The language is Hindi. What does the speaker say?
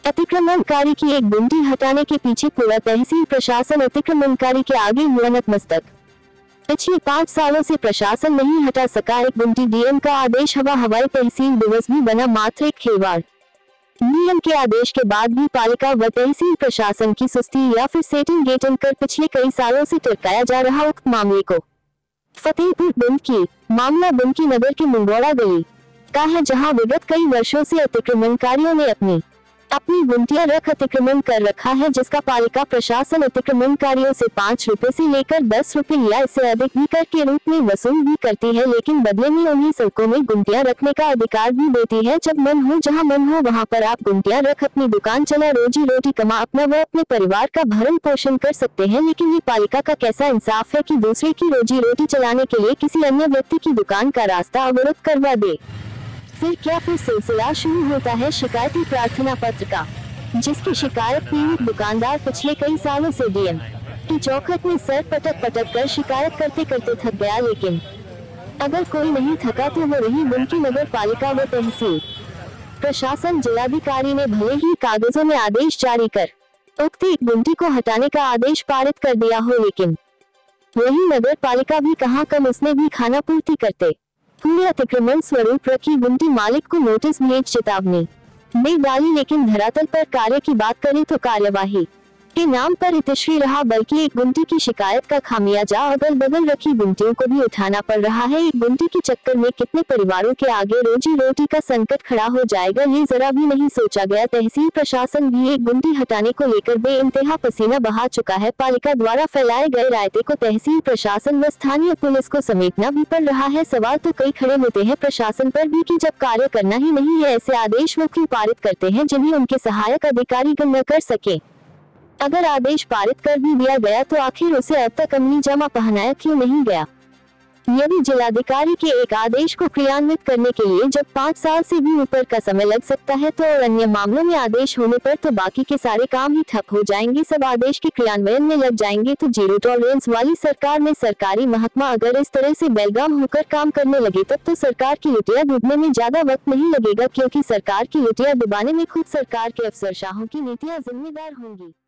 अतिक्रमणकारी की एक गुमटी हटाने के पीछे पूरा तहसील प्रशासन अतिक्रमणकारी के आगे हुआ नतमस्तक। पिछले 5 सालों से प्रशासन नहीं हटा सका एक गुमटी। डीएम का आदेश हवाई तहसील दिवस भी बना मात्र एक खिलवाड़। डीएम के आदेश के बाद भी पालिका व तहसील प्रशासन की सुस्ती या फिर सेटिंग गेटिंग कर पिछले कई सालों से टरकाया जा रहा उक्त मामले को। फतेहपुर बुंदकी मामला बुंदकी नगर के मुंगोड़ा गली का है, जहां विगत कई वर्षों से अतिक्रमणकारियों ने अपनी गुमटियां रख अतिक्रमण कर रखा है, जिसका पालिका प्रशासन अतिक्रमणकारियों से 5 रुपए से लेकर 10 रुपए या इससे अधिक भी कर के रूप में वसूल भी करती है, लेकिन बदले में उन्हें सड़कों में गुमटियां रखने का अधिकार भी देती है। जब मन हो जहां मन हो वहां पर आप गुमटियां रख अपनी दुकान चला रोजी रोटी कमा अपना व अपने परिवार का भरण पोषण कर सकते हैं। लेकिन ये पालिका का कैसा इंसाफ है कि दूसरे की रोजी रोटी चलाने के लिए किसी अन्य व्यक्ति की दुकान का रास्ता अवरुद्ध करवा दे। फिर सिलसिला शुरू होता है शिकायती प्रार्थना पत्र का, जिसकी शिकायत पीड़ित दुकानदार पिछले कई सालों से डीएम की चौखट में सर पटक कर शिकायत करते करते थक गया। लेकिन अगर कोई नहीं थका तो वो रही बुंदकी नगर पालिका व तहसील प्रशासन। जिलाधिकारी ने भले ही कागजों में आदेश जारी कर उक्त एक गुमटी को हटाने का आदेश पारित कर दिया हो, लेकिन वही नगर पालिका भी कहां कम उसने भी खाना पूर्ति करते पूरे अतिक्रमण स्वरूप रखी गुमटी मालिक को नोटिस भेज चेतावनी दे डाली। लेकिन धरातल पर कार्य की बात करें तो कार्यवाही के नाम पर इतिश्री रहा, बल्कि एक गुमटी की शिकायत का खामियाजा अगल बगल रखी गुमटियों को भी उठाना पड़ रहा है। एक गुमटी के चक्कर में कितने परिवारों के आगे रोजी रोटी का संकट खड़ा हो जाएगा, ये जरा भी नहीं सोचा गया। तहसील प्रशासन भी एक गुमटी हटाने को लेकर बेइंतहा पसीना बहा चुका है। पालिका द्वारा फैलाए गए रायते को तहसील प्रशासन व स्थानीय पुलिस को समेटना भी पड़ रहा है। सवाल तो कई खड़े होते हैं प्रशासन पर भी कि जब कार्य करना ही नहीं है, ऐसे आदेश वो क्यों पारित करते हैं जिन्हें उनके सहायक अधिकारी न कर सके। अगर आदेश पारित कर भी दिया गया तो आखिर उसे अब तक अमली जामा पहनाया क्यों नहीं गया। यदि जिलाधिकारी के एक आदेश को क्रियान्वित करने के लिए जब 5 साल से भी ऊपर का समय लग सकता है, तो और अन्य मामलों में आदेश होने पर तो बाकी के सारे काम ही ठप हो जाएंगे, सब आदेश के क्रियान्वयन में लग जाएंगे। तो जीरो टॉलरेंस वाली सरकार में सरकारी महकमा अगर इस तरह से बेलगाम होकर काम करने लगे, तब तो सरकार की लुटिया डूबने में ज्यादा वक्त नहीं लगेगा, क्योंकि सरकार की लुटिया डुबाने में खुद सरकार के अफसरशाहों की नीतियां जिम्मेदार होंगी।